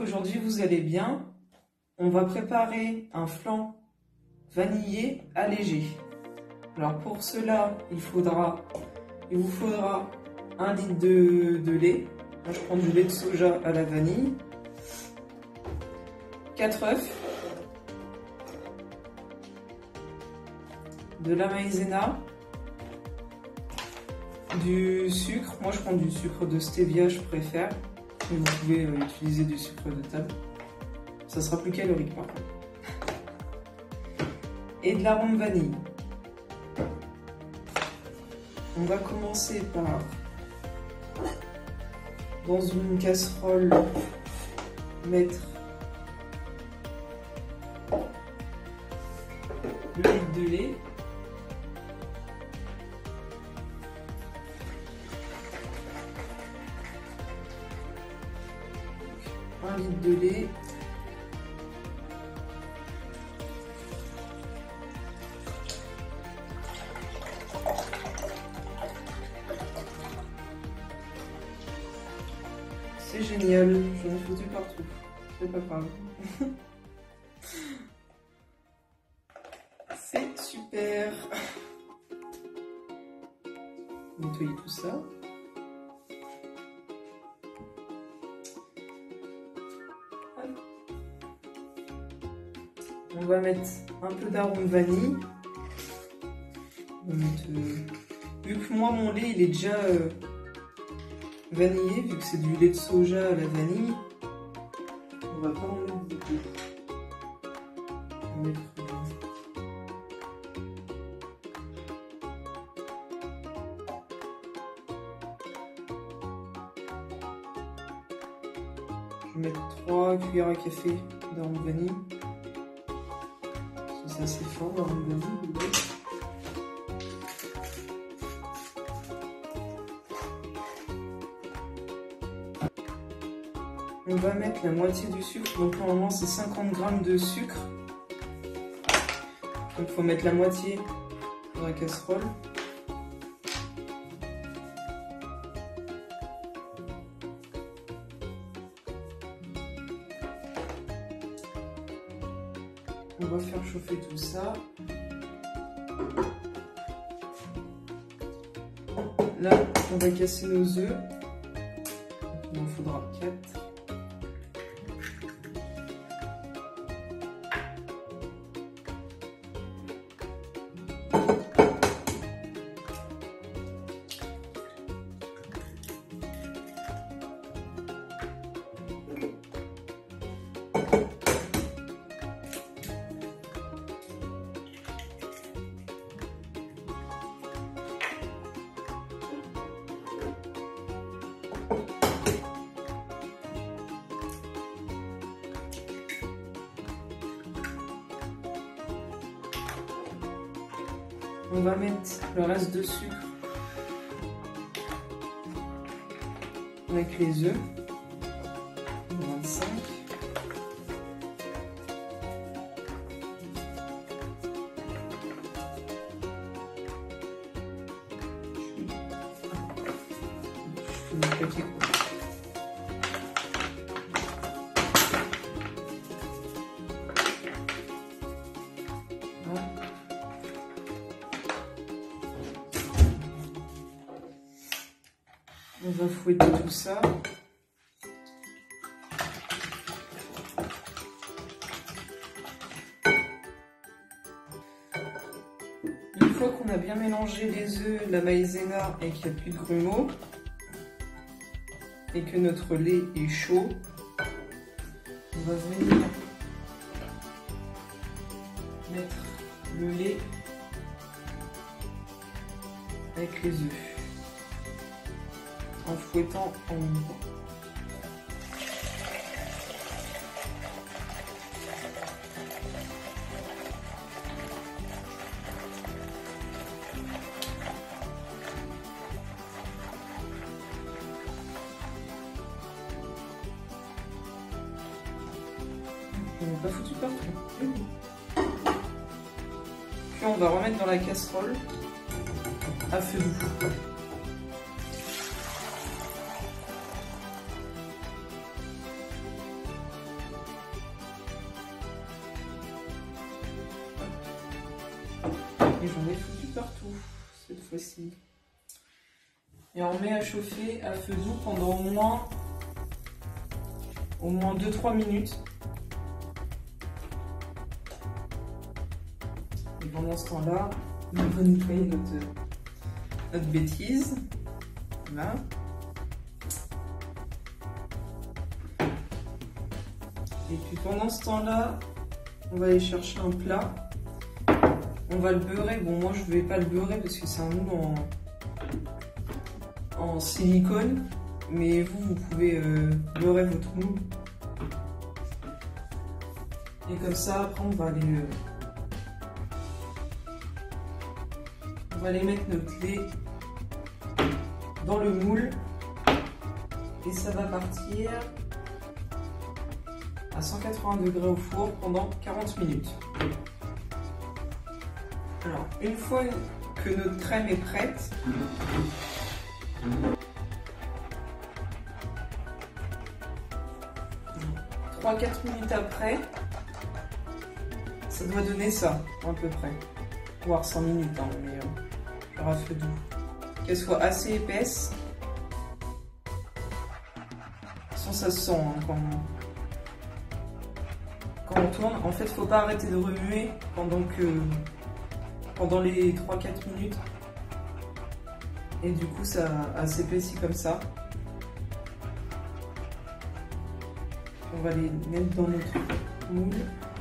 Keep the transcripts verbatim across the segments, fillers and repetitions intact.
qu'aujourd'hui vous allez bien. On va préparer un flan vanillé allégé. Alors pour cela, il faudra, il vous faudra un litre de, de lait. Moi je prends du lait de soja à la vanille, quatre œufs, de la maïzena, du sucre. Moi je prends du sucre de stevia, je préfère. Mais vous pouvez euh, utiliser du sucre de table. Ça sera plus calorique par contre. Et de l'arôme vanille. On va commencer par, dans une casserole, mettre le litre de lait. Un litre de lait. C'est génial, j'en ai foutu partout, c'est pas grave. C'est super. Nettoyer tout ça. On va mettre un peu d'arôme vanille. On va mettre, euh, vu que moi mon lait il est déjà euh, vanillé, vu que c'est du lait de soja à la vanille, on va pas en mettre beaucoup. On va mettre, je vais mettre trois cuillères à café d'arôme vanille. C'est assez fort l'arôme vanille. On va mettre la moitié du sucre, donc normalement c'est cinquante grammes de sucre. Donc il faut mettre la moitié dans la casserole. On va faire chauffer tout ça. Là, on va casser nos œufs. Il en faudra quatre. On va mettre le reste de sucre avec les œufs. vingt-cinq. Je fais le papier. On va fouetter tout ça. Une fois qu'on a bien mélangé les œufs, la maïzena et qu'il n'y a plus de grumeaux, et que notre lait est chaud, on va venir mettre le lait avec les œufs. En fouettant en même temps. Je n'ai pas foutu partout. Puis on va remettre dans la casserole à feu doux. Et j'en ai foutu partout cette fois-ci. Et on met à chauffer à feu doux pendant au moins, au moins deux trois minutes. Et pendant ce temps-là, on va nettoyer notre, notre bêtise. Voilà. Et puis pendant ce temps-là, on va aller chercher un plat. On va le beurrer. Bon, moi je vais pas le beurrer parce que c'est un moule en, en silicone. Mais vous, vous pouvez euh, beurrer votre moule. Et comme ça, après on va aller, euh, on va aller mettre notre lait dans le moule. Et ça va partir à cent quatre-vingts degrés au four pendant quarante minutes. Alors, une fois que notre crème est prête, trois à quatre minutes après, ça doit donner ça, à peu près. Voire cinq minutes, hein, mais euh, genre à feu doux. Qu'elle soit assez épaisse. Sans ça se sent hein, quand, quand on tourne. En fait, faut pas arrêter de remuer pendant que pendant les trois à quatre minutes. Et du coup, ça, ça s'épaissit comme ça. On va les mettre dans notre moule.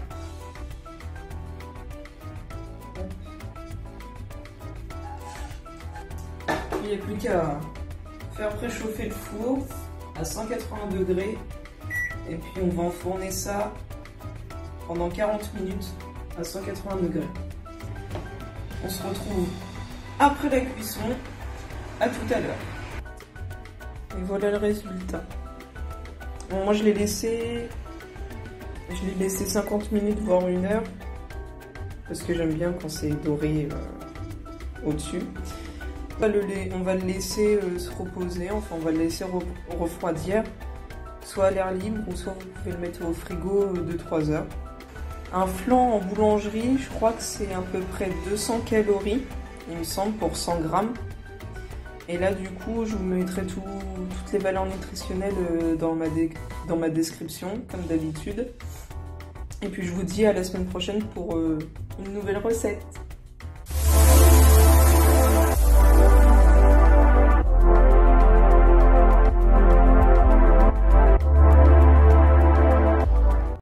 Il n'y a plus qu'à faire préchauffer le four à cent quatre-vingts degrés. Et puis on va enfourner ça pendant quarante minutes à cent quatre-vingts degrés. On se retrouve après la cuisson. À tout à l'heure. Et voilà le résultat. Bon, moi je l'ai laissé, je l'ai laissé cinquante minutes voire une heure parce que j'aime bien quand c'est doré euh, au-dessus. On va le, on va le laisser euh, se reposer, enfin on va le laisser re refroidir, soit à l'air libre ou soit vous pouvez le mettre au frigo euh, deux à trois heures. Un flan en boulangerie, je crois que c'est à peu près deux cents calories, il me semble, pour cent grammes. Et là, du coup, je vous mettrai tout, toutes les valeurs nutritionnelles dans ma, dans ma description, comme d'habitude. Et puis, je vous dis à la semaine prochaine pour euh, une nouvelle recette.